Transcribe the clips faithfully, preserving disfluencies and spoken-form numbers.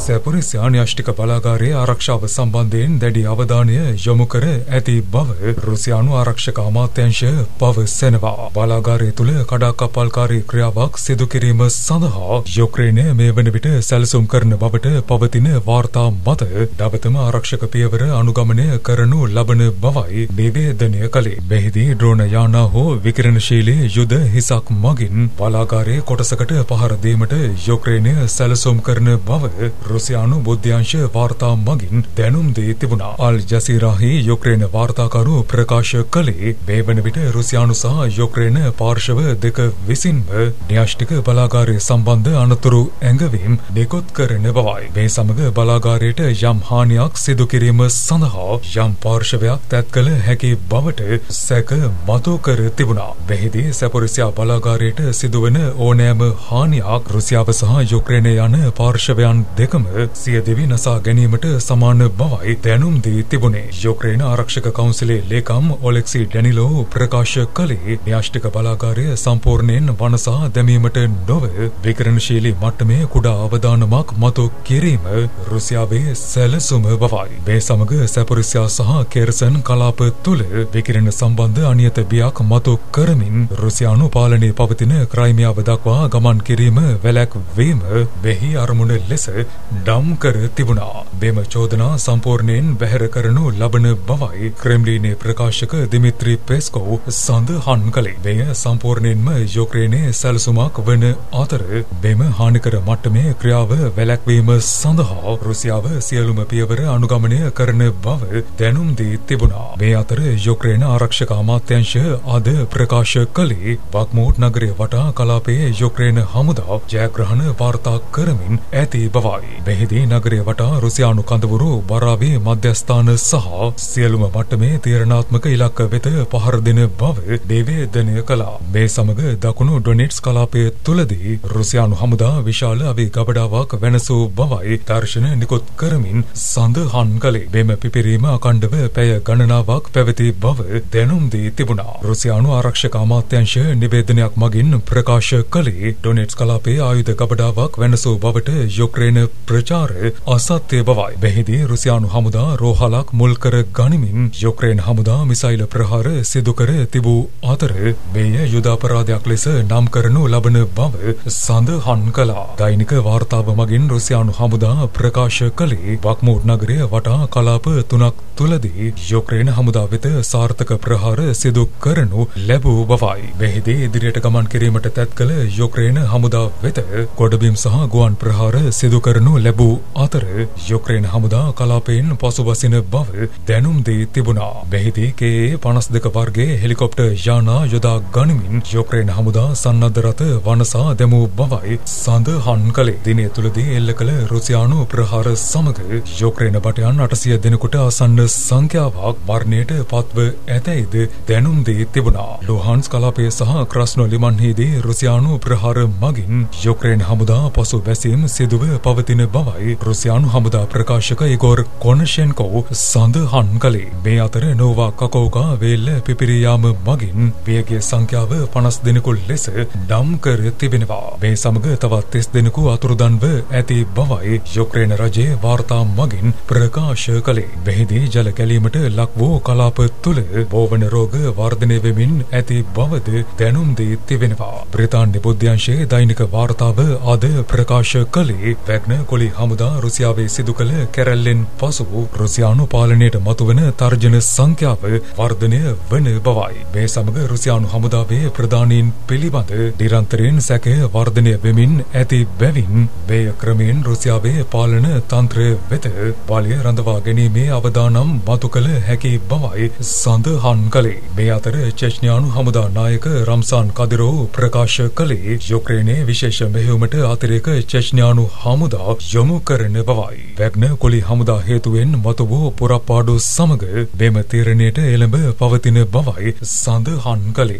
සැපුරිස් න්‍යෂ්ටික බලාගාරයේ ආරක්ෂාව සම්බන්ධයෙන් දැඩි අවධානය යොමු කර ඇති බව රුසියානු ආරක්ෂක අමාත්‍යාංශය පවසනවා. බලාගාරය තුළ කඩාකප්පල්කාරී ක්‍රියාවක් සිදු කිරීම සඳහා යුක්‍රේනය මේ වන විට සැලසුම් කරන බවට පවතින වාර්තා මත නවතම ආරක්ෂක පියවර අනුගමනය කරනු ලබන බවයි නිවේදනය කළේ. මෙහිදී ඩ්‍රෝන යානා හෝ විකිරණශීලී යුද හිසක් මගින් බලාගාරයේ කොටසකට පහර දීමට යුක්‍රේනය සැලසුම් කරන බව රුසියානු බුද්ධ්‍යංශ වාර්තා මගින් දැනුම් දී තිබුණා. අල් ජසීරාහි යුක්‍රේන වාර්තාකරු ප්‍රකාශ කළේ මේ වන විට රුසියානු සහ යුක්‍රේන පාර්ශව දෙක විසින්ම න්‍යෂ්ටික බලාගාරය සම්බන්ධ අනතුරු ඇඟවීම් නිකුත් කරන බවයි. මේ සමග බලාගාරයට යම් හානියක් සිදු කිරීම සඳහා යම් පාර්ශවයක් තැත් කළ හැකි බවට සැක මතු කර තිබුණා. මෙහිදී සැපොරිසියා බලාගාරයට සිදුවන ඕනෑම හානියක් රුසියාව සහ යුක්‍රේනය යන පාර්ශවයන් දෙකම සිය දිවි නසා ගැනීමට සමාන බවයි දැනුම් දී තිබුණේ. යුක්‍රේන ආරක්ෂක කවුන්සිලේ ලේකම් ඔලෙක්සි ඩැනිලෝ ප්‍රකාශ කළේ න්‍යෂ්ටික බලාගාරය සම්පූර්ණයෙන් වනසා දැමීමට නොව විකිරණශීලී මට්ටමේ කුඩා අවදානමක් මතු කිරීම රුසියාවේ සැලසුම බවයි. මේ සමග සැපොරිසියා සහ කෙර්සන් කලාප තුළ විකිරණ සම්බන්ධ අනියත බියක් මතු කරමින් රුසියානු පාලනයේ පවතින ක්‍රයිමියාව දක්වා ගමන් කිරීම වැළැක්වීම මෙහි අරමුණ ලෙස ඩම් කර තිබුණා. මෙම චෝදනා සම්පූර්ණයෙන් බැහැර කරනු ලබන බවයි ක්‍රෙම්ලිනේ ප්‍රකාශක දිමිත්‍රි පෙස්කෝව් සඳහන් කළේ. මෙය සම්පූර්ණයෙන්ම යුක්‍රේනයේ සැලසුමක් වන අතර මෙම හානිකර මට්ටමේ ක්‍රියාව වැළැක්වීම සඳහා රුසියාව සියලුම පියවර අනුගමනය කරන බව දැනුම් දී තිබුණා. මේ අතර යුක්‍රේන ආරක්ෂක අමාත්‍යාංශය අද ප්‍රකාශ කළේ බක්මූට් නගරය වටා කලාපයේ යුක්‍රේන හමුදා ජයග්‍රහණ වාර්තා කරමින් ඇති බවයි. මෙහිදී නගරය වටා රුසියානු කඳවුරු බරාවේ මධ්‍යස්ථාන සහ සියලුම මට්ටමේ තීරණාත්මක ඉලක්ක වෙත පහර දෙන බව නිවේදනය කළා. මේ සමග දකුණු ඩොනෙට්ස් කලාපය තුළදී රුසියානු හමුදා විශාල අවි ගබඩාවක් වෙනසූ බවයි දර්ශන නිකුත් කරමින් සඳහන් කළේ. මෙම පිපිරීම අකණ්ඩව පැය ගණනාවක් පැවති බව දැනුම් දී තිබුණා. රුසියානු ආරක්ෂක අමාත්‍යාංශ නිවේදනයක් මගින් ප්‍රකාශ කළේ ඩොනෙට්ස් කලාපයේ ආයුධ ගබඩාවක් වෙනසූ බවට යුක්‍රේන ප්‍රචාර අසත්‍ය බවයි. මෙහිදී රුසියානු හමුදා රෝහලක් මුල් කර ගනිමින් යුක්‍රේන හමුදා මිසයිල ප්‍රහාර සිදු කර තිබූ අතර මෙය යුද අපරාධයක් ලෙස නම් කරනු ලබන බව සඳහන් කළා. දෛනික වාර්තාව මගින් රුසියානු හමුදා ප්‍රකාශ කළේ බක්මූට් නගරය වටා කලාප තුනක් තුළදී යුක්‍රේන හමුදා වෙත සාර්ථක ප්‍රහාර සිදු කරනු ලැබූ බවයි. මෙහිදී ඉදිරියට ගමන් කිරීමට තැත් කළ යුක්‍රේන හමුදා වෙත ගොඩබිම් සහ ගුවන් ප්‍රහාර සිදු කරනු ලැබූ අතර යුක්‍රේන හමුදා කලාපයෙන් පසුබසින බව දැනුම් දී තිබුණා. මෙහිදී කේ පනස් දෙක වර්ගයේ හෙලිකොප්ටර් යානා යොදා ගනිමින් යුක්‍රේන හමුදා සන්නද්ධ රථ වනසා දැමූ බවයි සඳහන් කළේ. දිනය තුළදී එල්ල කළ රුසියානු ප්‍රහාර සමග යුක්‍රේන භටයන් අටසිය දෙනෙකුට ආසන්න සංඛ්‍යාවක් මරණයට පත්ව ඇතැයිද දැනුම් දී තිබුණා. ලුහාන්ස් කලාපය සහ ක්‍රස්නෝ ලිමන්හිදී රුසියානු ප්‍රහාර මගින් යුක්‍රේන හමුදා පසු බැසීම් සිදුව පවතින බවයි රුසියානු හමුදා ප්‍රකාශක ඉගෝර් කොනෂෙන්කෝ සඳහන් කළේ. මේ අතර නෝවා කකෝකා වේල්ල පිපිරී යාම මගින් වියගේ සංඛ්‍යාව පනස් දෙනෙකු ලෙස නම් කර තිබෙනවා. මේ සමග තවත් තිස් දෙනෙකු අතුරුදන්ව ඇති බවයි යුක්‍රේන රජයේ වාර්තා මගින් ප්‍රකාශ කළේ. මෙහිදී ජල කැලීමට ලක් වූ කලාප තුළ බෝවන රෝග වර්ධනය වෙමින් ඇති බවද දැනුම් දී තිබෙනවා. බ්‍රිතාන්‍ය බුද්ධ්‍යංශයේ දෛනික වාර්තාව අද ප්‍රකාශ කළේ වැග්න කොලි හමුදා රුසියාවේ සිදු කළ කැරැල්ලෙන් පසු රුසියානු පාලනයට මතුවන තර්ජන සංඛ්‍යාව වර්ධනය වන බවයි. මේ සමග රුසියානු හමුදාවේ ප්‍රධානීන් පිළිබඳ නිරන්තරයෙන් සැකය වර්ධනය වෙමින් ඇති බැවින් මෙය ක්‍රමයෙන් රුසියාවේ පාලන තන්ත්‍රය වෙත බලය රඳවා ගැනීමේ අවදානම් මතු කළ හැකි බවයි සඳහන් කළේ. මේ අතර චෙච්නියානු හමුදා නායක රම්සාන් කදිරෝව් ප්‍රකාශ කළේ යුක්‍රේනයේ විශේෂ මෙහෙයුමට අතිරේක චෙච්නියානු හමුදා යොමු කරන බවයි. වැග්න කොලි හමුදා හේතුවෙන් මතු වූ පුරප්පාඩු සමග මෙම තීරණයට එළඹ පවතින බවයි සඳහන් කළේ.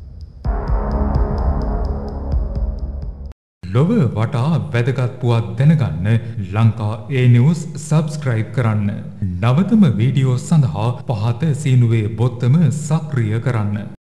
ලොව වටා වැදගත් පුවත් දැනගන්න ලංකා ඒ නිවුස් සබ්ස්ක්‍රයිබ් කරන්න. නවතම වීඩියෝ සඳහා පහත සීනුවේ බොත්තම සක්‍රිය කරන්න.